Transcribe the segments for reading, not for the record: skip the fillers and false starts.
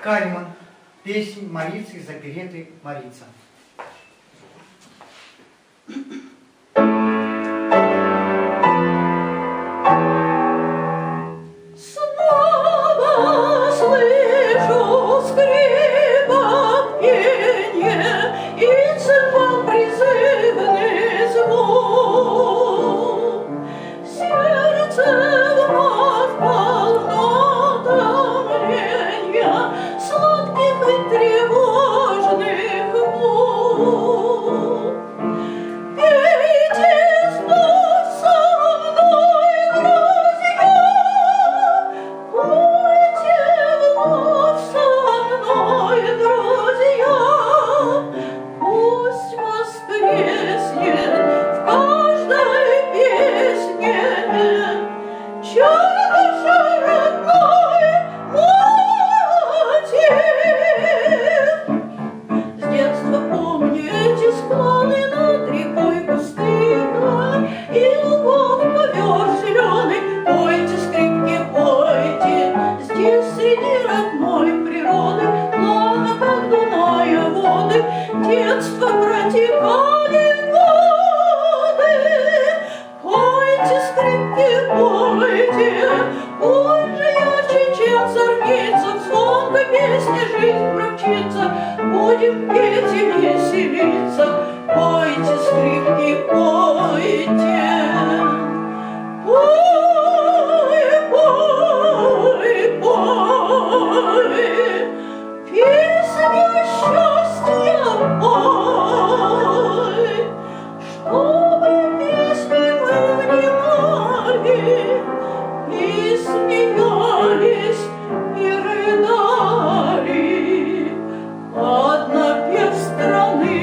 Кальман. Песнь молиться из опереты «Молиться». Снова слышу скрипок пенье и цимбал призывный звук. Сердце вновь полно томления, сладких и тревожных мук. Пейте вновь со мной, друзья, пойте вновь со мной, друзья, пусть воскреснет в каждой песне чья душа родной мотив. С детства помню эти склоны над рекой пустынной и лугов ковер зеленый. Пойте, скрипки, пойте, здесь среди родной природы, плавно как Дуная воды, детства протекали годы. Пойте, скрипки, пойте, пусть же ярче, чем зорница, в звонкой песне жизнь промчится. Будем петь и веселиться, пойте, скрипки, пойте. Пой, пой, пой, песню счастья пой, чтобы песни мы внимали и смеялись, и рыдали под напев страны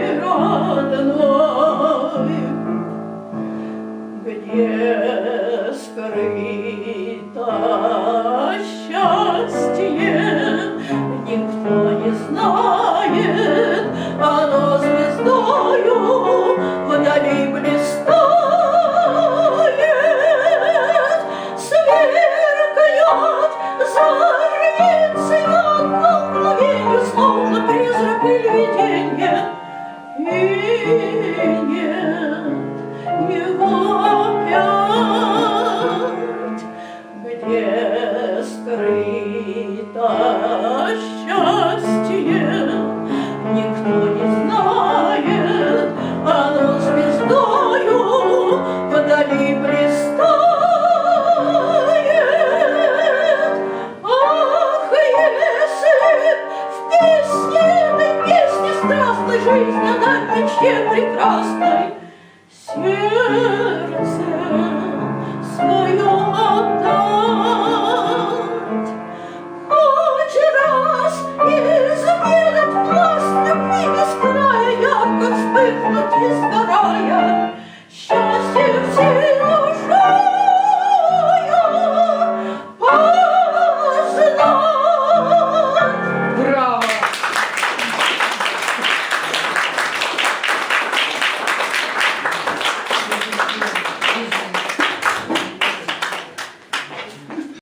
родной. Где скрыто счастье, никто не знает, оно звездою вдали блистает, сверкает зорницы над мгновенью, словно призрак или виденье, и нет его опять. Где скрыто счастье, никто не знает, оно звездою вдали блистает. Ах, если в песне, этой песне страстной, жизнь отдать мечте прекрасной, сердце